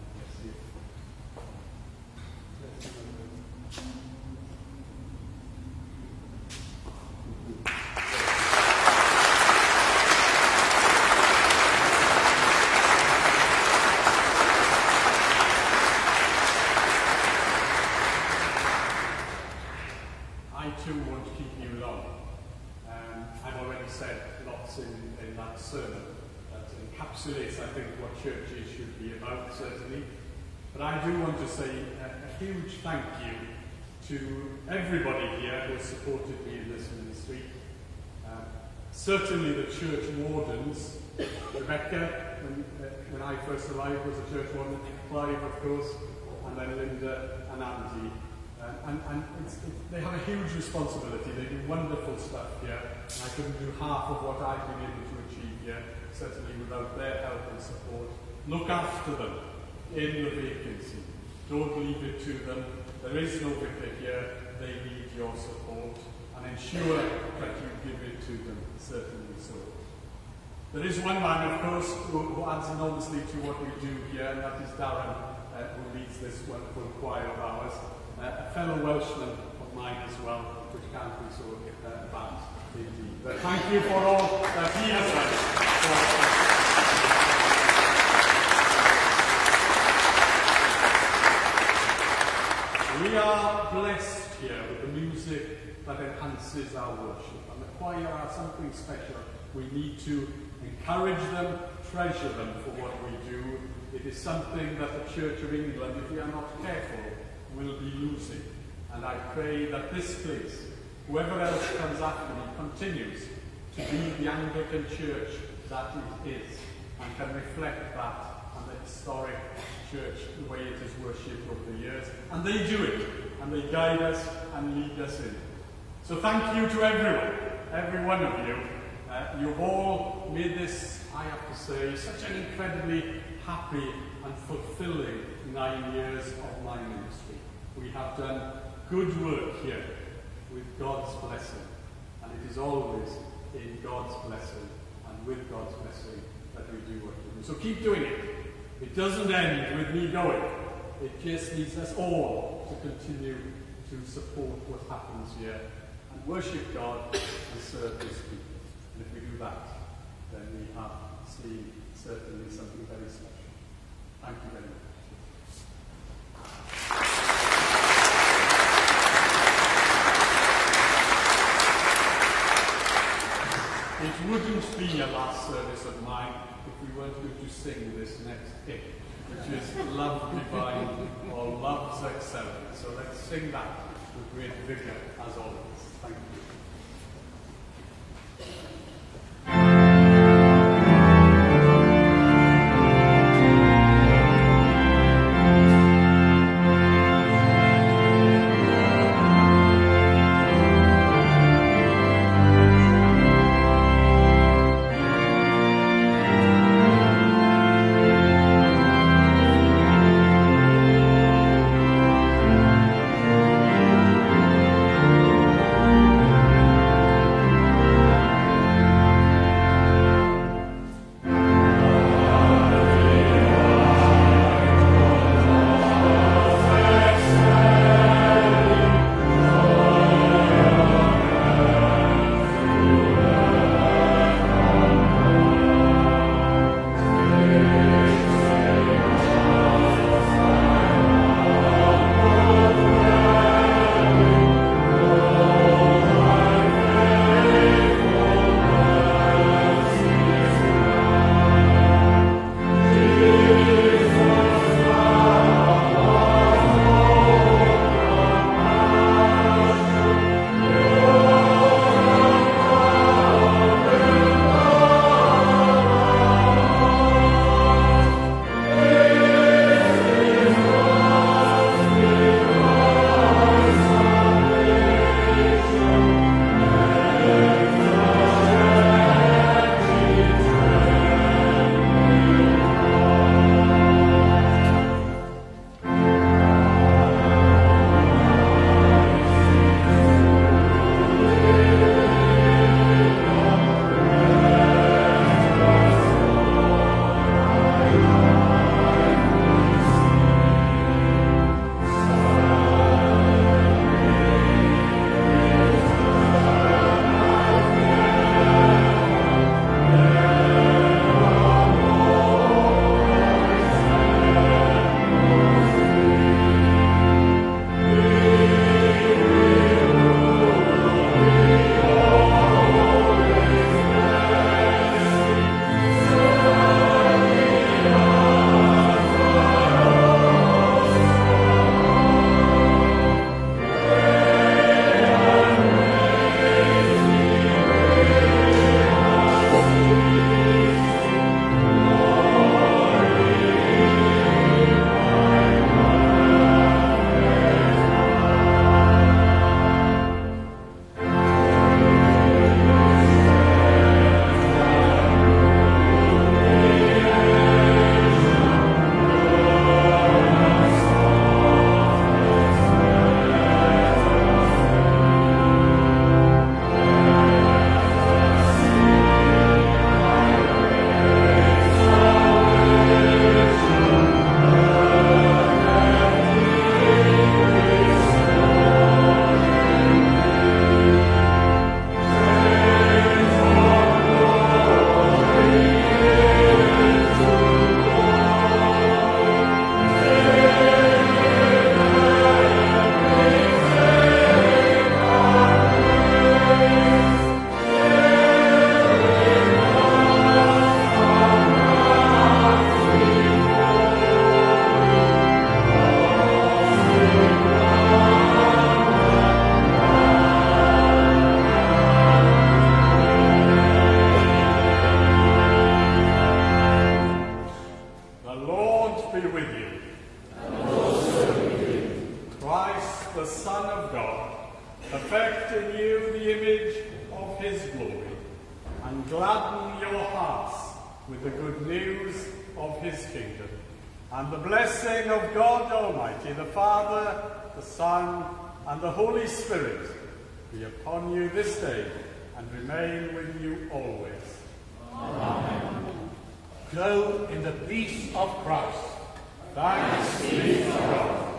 I too won't keep you long. I've already said lots in that sermon that encapsulates, I think, what churches should be about, certainly. But I do want to say a huge thank you to everybody here who has supported me in this ministry. Certainly the church wardens. Rebecca, when I first arrived, was a church warden. Clive, of course, and then Linda and Andy. They have a huge responsibility. They do wonderful stuff here. And I couldn't do half of what I've been able to achieve here, certainly without their help and support. Look after them in the vacancy. Don't leave it to them. There is no vicar here. They need your support. And ensure that you give it to them, certainly so. There is one man, of course, who adds enormously to what we do here, and that is Darren, who leads this wonderful choir of ours. A fellow Welshman of mine as well, which can't be so bad indeed. But thank you for all that he has done. We are blessed here with the music that enhances our worship, and the choir are something special. We need to encourage them, treasure them for what we do. It is something that the Church of England, if we are not careful, will be losing. And I pray that this place, whoever else comes after me, continues to be the Anglican Church that it is, and can reflect that and the historic church, the way it is worshipped over the years. And they do it, and they guide us and lead us in. So thank you to everyone, every one of you. You've all made this, I have to say, such an incredibly happy and fulfilling 9 years of my ministry. We have done good work here with God's blessing, and it is always in God's blessing and with God's blessing that we do what we do. So keep doing it. It doesn't end with me going. It just needs us all to continue to support what happens here and worship God and serve His people. And if we do that, then we have seen certainly something very special. Thank you very much. It wouldn't be a last service of mine if we weren't going to sing this next hymn, which is Love Divine or Love's Excellent. So let's sing that with great vigour as always. Thank you. be with you. And also with you. Christ, the Son of God, perfect in you the image of his glory, and gladden your hearts with the good news of his kingdom. And the blessing of God Almighty, the Father, the Son, and the Holy Spirit be upon you this day and remain with you always. Amen. Go in the peace of Christ. Thanks be to God.